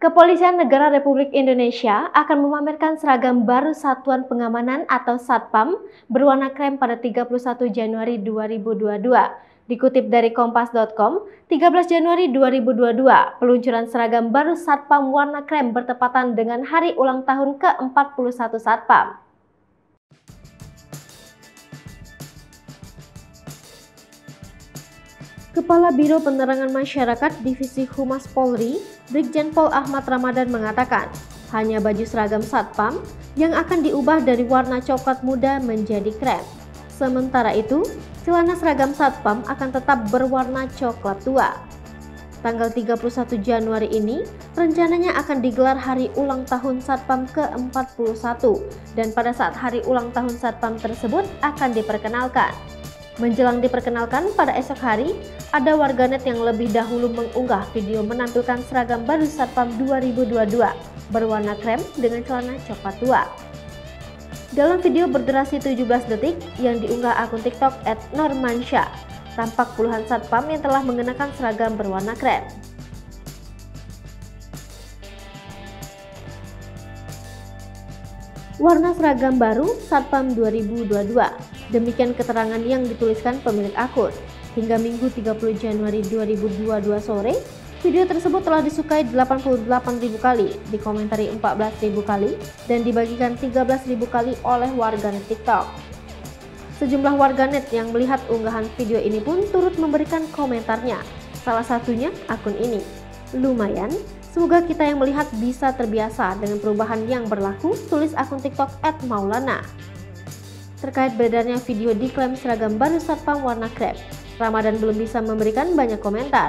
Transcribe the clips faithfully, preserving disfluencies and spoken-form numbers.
Kepolisian Negara Republik Indonesia akan memamerkan seragam baru Satuan Pengamanan atau Satpam berwarna krem pada tiga puluh satu Januari dua ribu dua puluh dua. Dikutip dari kompas titik com, tiga belas Januari dua ribu dua puluh dua, peluncuran seragam baru Satpam warna krem bertepatan dengan hari ulang tahun ke empat puluh satu Satpam. Kepala Biro Penerangan Masyarakat Divisi Humas Polri, Brigjen Pol Ahmad Ramadan mengatakan, hanya baju seragam Satpam yang akan diubah dari warna coklat muda menjadi krem. Sementara itu, celana seragam Satpam akan tetap berwarna coklat tua. Tanggal tiga puluh satu Januari ini, rencananya akan digelar hari ulang tahun Satpam ke empat puluh satu, dan pada saat hari ulang tahun Satpam tersebut akan diperkenalkan. Menjelang diperkenalkan pada esok hari, ada warganet yang lebih dahulu mengunggah video menampilkan seragam baru Satpam dua ribu dua puluh dua berwarna krem dengan celana coklat tua. Dalam video berdurasi tujuh belas detik yang diunggah akun TikTok et normansyah, tampak puluhan Satpam yang telah mengenakan seragam berwarna krem. Warna seragam baru Satpam dua ribu dua puluh dua. Demikian keterangan yang dituliskan pemilik akun. Hingga Minggu tiga puluh Januari dua ribu dua puluh dua sore, video tersebut telah disukai delapan puluh delapan ribu kali, dikomentari empat belas ribu kali, dan dibagikan tiga belas ribu kali oleh warganet TikTok. Sejumlah warganet yang melihat unggahan video ini pun turut memberikan komentarnya. Salah satunya akun ini. Lumayan, semoga kita yang melihat bisa terbiasa dengan perubahan yang berlaku, tulis akun TikTok et maulana. Terkait beredarnya video diklaim seragam baru Satpam warna krem, Ramadan belum bisa memberikan banyak komentar.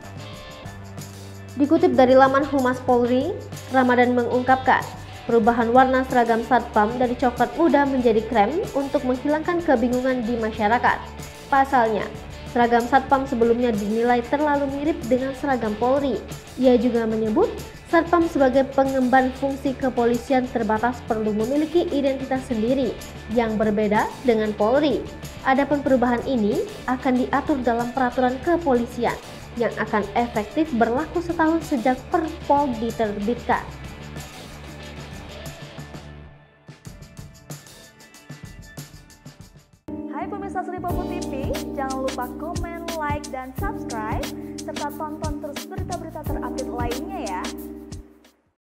Dikutip dari laman Humas Polri, Ramadan mengungkapkan, perubahan warna seragam Satpam dari coklat muda menjadi krem untuk menghilangkan kebingungan di masyarakat. Pasalnya, seragam Satpam sebelumnya dinilai terlalu mirip dengan seragam Polri. Ia juga menyebut, Satpam sebagai pengemban fungsi kepolisian terbatas perlu memiliki identitas sendiri yang berbeda dengan Polri. Adapun perubahan ini akan diatur dalam peraturan kepolisian yang akan efektif berlaku setahun sejak Perpol diterbitkan. Hai pemirsa Sri Popo T V, jangan lupa komen, like, dan subscribe, serta tonton terus berita-berita terupdate lainnya